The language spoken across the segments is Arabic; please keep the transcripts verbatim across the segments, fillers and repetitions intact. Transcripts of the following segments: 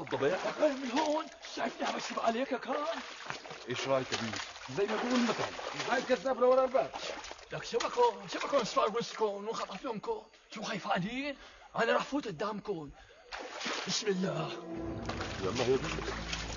الضبع؟ من هون شايفني عم بشوف عليك يا كان. ايش رايك يا بيت؟ زي ما بيقول المثل هاي الكذاب لورا الباب. لك شبكون شبكون صفار وسكون وخطف لونكم. شو خايفانين؟ انا رح فوت قدامكم. بسم الله. يلا يا بيت.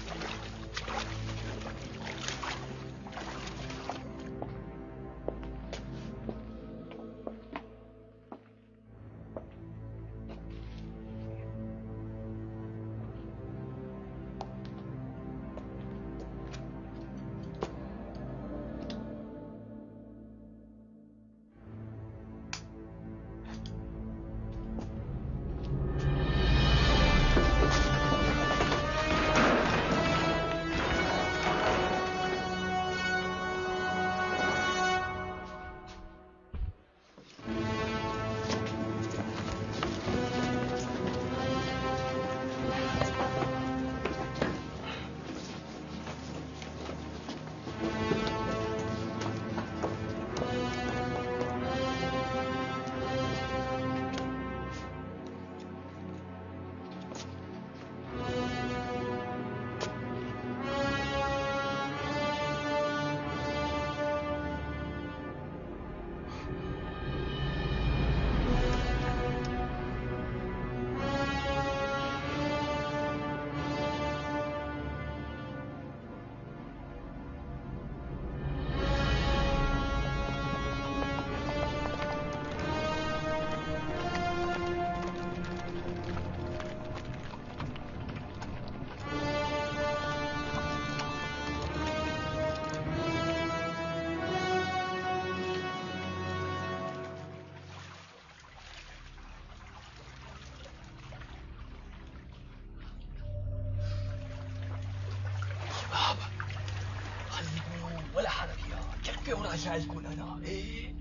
ولا حركة كفي ورا جايكم انا. ايه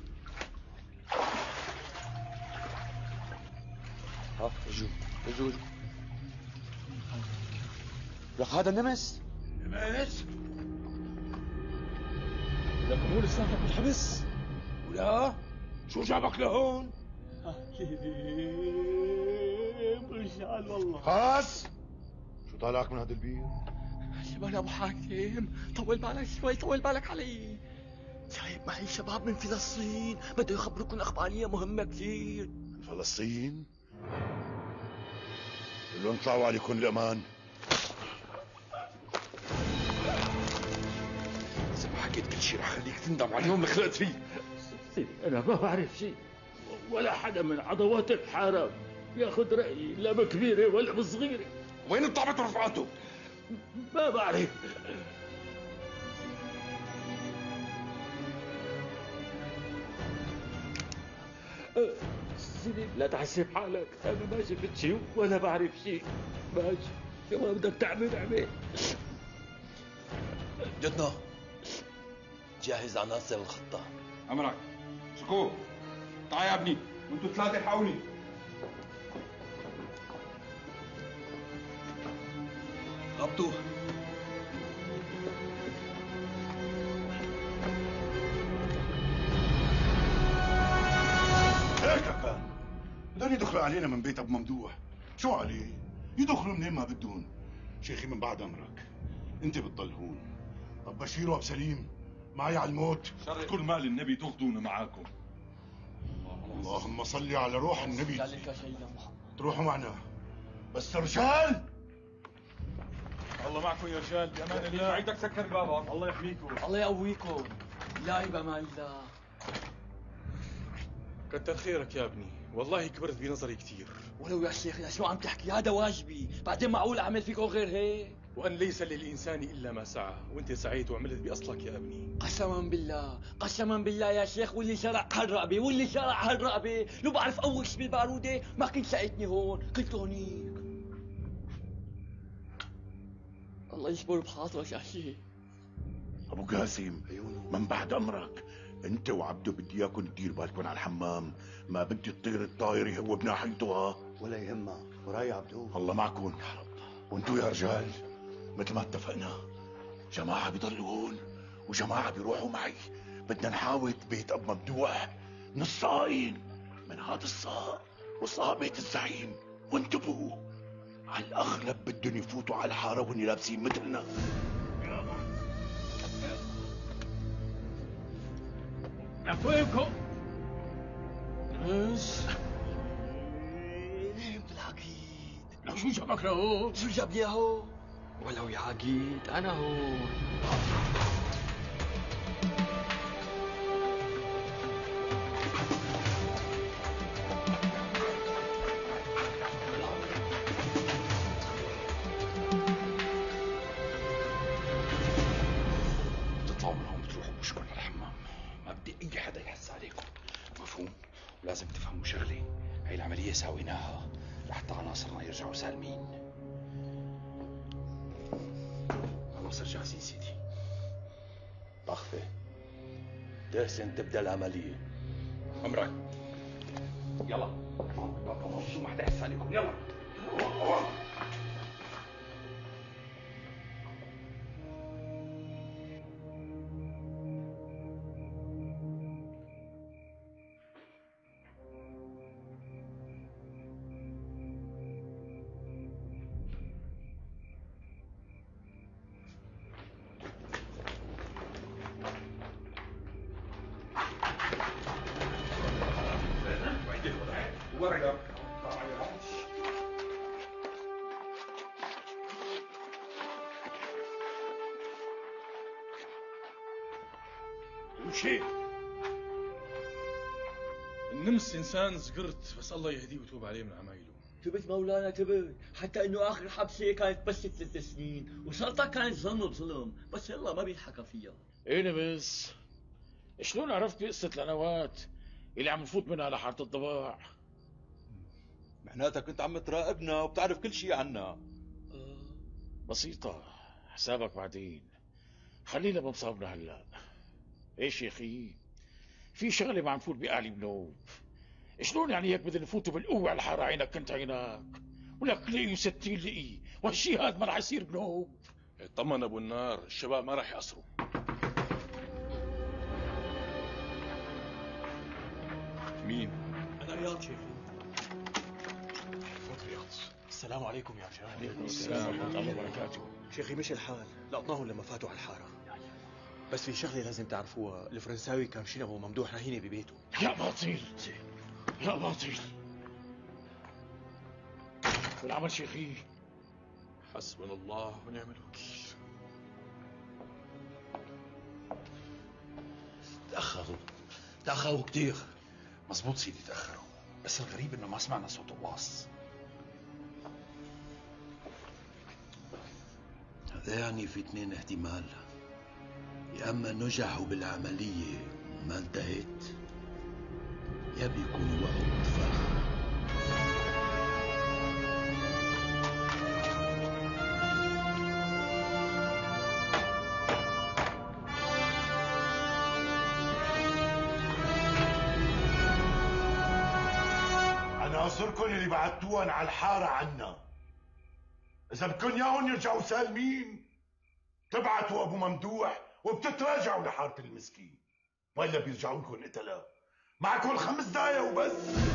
ها اجوا اجوا اجوا. لك هذا النمس. نمس؟ لك مو لساتك بالحبس؟ ولا شو جابك لهون؟ رجال والله. خاص شو طالعك من هذا البير؟ شباب ابو حاتم طول بالك شوي، طول بالك علي. جايب معي شباب من فلسطين بده يخبركم اخباريه مهمه كثير. فلسطين؟ قول لهم طلعوا عليكم الامان. اذا ما حكيت كل شيء رح خليك تندم على اليوم اللي خلقت فيه. سيدي انا ما بعرف شيء، ولا حدا من عضوات الحرم ياخذ رايي لا بكبيره ولا بصغيره. وين الضابط ورفقاته؟ ما بعرف. سيدي لا تحسب حالك، انا ما شفت شيء ولا بعرف شيء. ماشي شو ما بدك تعمل اعمل. جدنا جهز عناصر الخطة. امرك. شكو تعال يا ابني وانتوا ثلاثه الحقوني. غبطوه. هيك كان بدهم يدخلوا علينا من بيت ابو ممدوح. شو عليه؟ يدخلوا منين ما بدهم. شيخي من بعد امرك انت بتضل هون. ابو بشير وابو سليم معي على الموت. شر كل مال النبي تاخذونه معاكم. اللهم صل على روح النبي. ذلك سيدنا محمد. تروحوا معنا بس رجال. الله معكم يا رجال بامان الله. عيدك سكر بابك. الله يحميكم. الله يقويكم. لا بامان الله. كتر خيرك يا ابني، والله كبرت بنظري كثير. ولو يا شيخنا شو عم تحكي؟ هذا واجبي، بعدين معقول اعمل فيكم غير هيك؟ وان ليس للانسان الا ما سعى، وانت سعيت وعملت باصلك يا ابني. قسما بالله قسما بالله يا شيخ، واللي شرع هالرقبه واللي شرع هالرقبه لو بعرف اوش بالباروده ما كنت لقيتني هون، كنت هونيك. الله يجبر بخاطرك يا شيخ. ابو قاسم من بعد امرك انت وعبده بدي اياكم تدير بالكم على الحمام. ما بدي تطير الطايره هو بناحيتها. ولا يهمك وراي عبدو. الله معكم يا رب. وانتو يا رجال مثل ما اتفقنا جماعه بيضلوا هون وجماعه بيروحوا معي. بدنا نحاول بيت ابو ممدوح من الصائين من هذا الصاء وصاء بيت الزعيم. وانتبهوا على الاغلب بدهم يفوتوا على الحاره وهن لابسين مثلنا. عفوكم. بس نمت العقيد. لو شو جابك لهون؟ شو جابني اهو؟ ولو يا عقيد انا هون. بتطلعوا من هون بتروحوا بوشكم على الحمام، ما بدي اي حدا يحس عليكم، مفهوم؟ ولازم تفهموا شغله، هاي العمليه ساويناها لحتى عناصرنا يرجعوا سالمين. عناصر جاهزين سيدي. طخفة تحسن تبدا العملية. امرك. يلا شو ما حدا يحس عليكم، يلا. وشي النمس انسان زقرت، بس الله يهديه ويتوب عليه من عمايله. تبت مولانا تبت، حتى انه اخر حبسه كانت بس ثلاث سنين وشرطها كانت ظلم بظلم، بس يلا ما بينحكى فيها. ايه بس شلون عرفت بقصة القنوات اللي عم نفوت منها لحارة الضباع؟ معناتك كنت عم تراقبنا وبتعرف كل شيء عنا. آه. بسيطة، حسابك بعدين، خلينا بمصابنا هلا. ايش يا اخي، في شغلة ما عم نفوت بأعلي بنوب. شلون يعني هيك بدنا نفوتوا بالقوة على الحارة عينك كنت عينك، ولك لقي وستين لقي، وهالشي هذا ما رح يصير بنوب. اطمن ابو النار، الشباب ما راح يقصروا. مين؟ أنا رياض شيخي. رياض. السلام عليكم يا رجال. عليكم السلام ورحمة الله وبركاته. شيخي مش الحال، لقطناهم لما فاتوا على الحارة. بس في شغلة لازم تعرفوها، الفرنساوي كان شين أبو ممدوح رهينة ببيته. يا باطل يا باطل، والعمل شيخي. حسبنا الله ونعم الوكيل. تأخروا تأخروا كتير. مزبوط سيدي، تاخروا، بس الغريب انه ما سمعنا صوت الواص. هذا يعني في اثنين احتمال، يا اما نجحوا بالعملية وما انتهت، يا بيكونوا وقعوا بالفخ. عناصركم اللي بعتوهم على الحارة عنا، إذا بدكم ياهم يرجعوا سالمين تبعتوا أبو ممدوح وبتتراجعوا لحارة المسكين، وإلا بيرجعوا لكم قتلة. معكم خمس دقايق وبس.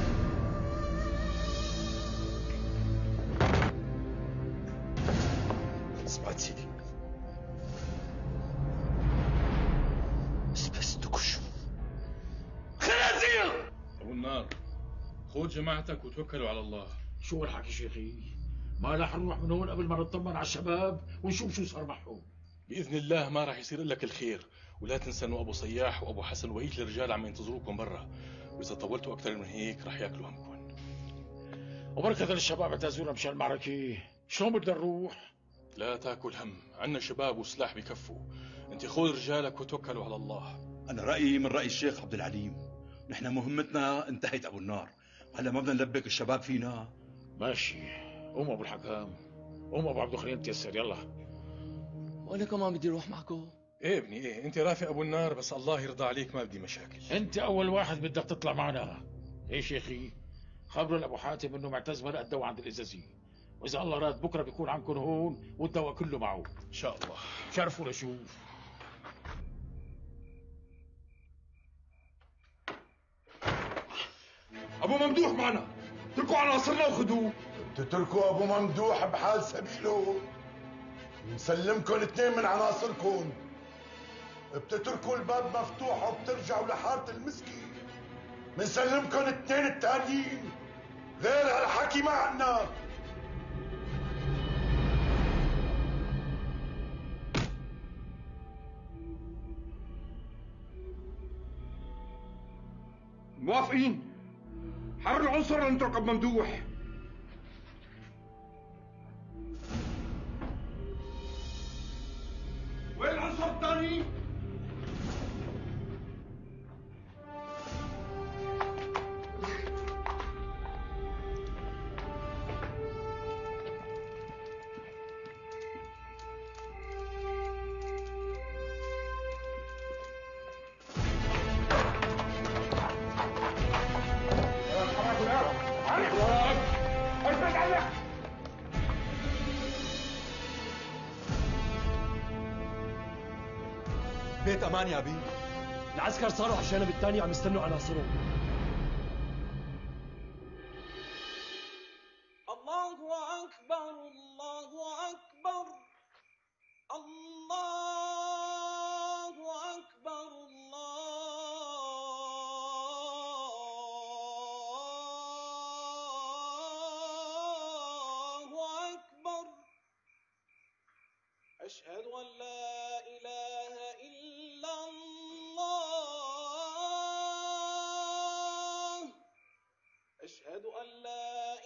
سمعت سيدي، بس بس تكشوا خنازير. ابو النار، خذ جماعتك وتوكلوا على الله. شو الحكي شيخي؟ ما رح نروح من هون قبل ما نطمن على الشباب ونشوف شو صار معهم. باذن الله ما راح يصير لك الخير، ولا تنسى انه ابو صياح وابو حسن وبقيه الرجال عم ينتظروكم برا، واذا طولتوا اكثر من هيك راح ياكلوا همكم. وبركة الشباب اعتازونا مشان المعركة، شلون بدنا نروح؟ لا تاكل هم، عنا شباب وسلاح بكفوا. انت خذ رجالك وتوكلوا على الله. أنا رأيي من رأي الشيخ عبد العليم، نحن مهمتنا انتهت أبو النار، هلا ما بدنا نلبك الشباب فينا. ماشي، قوم ابو الحكام، قوم ابو عبد الخليل تيسر، يلا. وانا كمان بدي اروح معكم. ايه ابني ايه، انت رافق ابو النار، بس الله يرضى عليك ما بدي مشاكل. انت اول واحد بدك تطلع معنا. ايش يا اخي، خبروا لابو حاتم انه معتز مرق الدواء عند الازازي، واذا الله راد بكره بيكون عندكم هون والدواء كله معه ان شاء الله. شرفوا لشوف. أبو ممدوح معنا، اتركوا عناصرنا وخذوه. بتتركوا ابو ممدوح بحال سبيله، مسلمكم اثنين من عناصركم، بتتركوا الباب مفتوح وبترجعوا لحارة المسكي، منسلمكم اثنين التانيين، غير هالحكي ما عنا. موافقين؟ حرر العنصر لنترك ابو ممدوح. وين العنصر الثاني؟ بيت امان يا ابي. العسكر صاروا على الجانب الثاني عم يستنوا عناصرهم. الله اكبر الله اكبر الله اكبر الله اكبر. اشهد ان لا اله الا الله. اشهد ان لا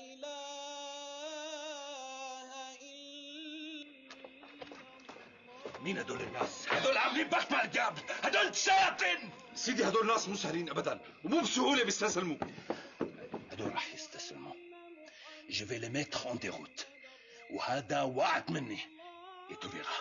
اله الا الله. مين هدول الناس؟ هدول عاملين بخت مع القبل، هدول شياطين. سيدي هدول ناس مو سهلين ابدا، ومو بسهوله بيستسلموا. هدول رح يستسلموا. جو في لي ميتر اون ديروت، وهذا وعد مني. يتوفيرا.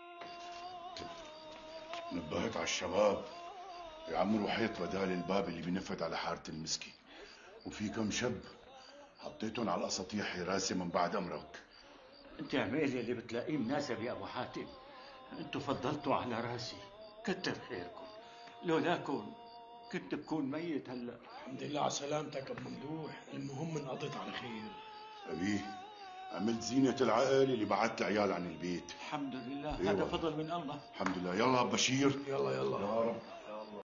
نبهت على الشباب يعمروا حيط بدال الباب اللي بينفذ على حارة المسكي، وفي كم شب حطيتهم على الاساطيح حراسة من بعد امرك. انت عميل اللي بتلاقيه مناسب يا ابو حاتم، انتوا فضلتوا على راسي، كتر خيركم، لولاكم كنت بكون ميت هلا. الحمد لله على سلامتك ابو ممدوح، المهم انقضيت على خير. أبيه عملت زينة العقل اللي بعت العيال عن البيت. الحمد لله. أيوة. هذا فضل من الله. الحمد لله. يلا بشير. يلا يلا يا رب.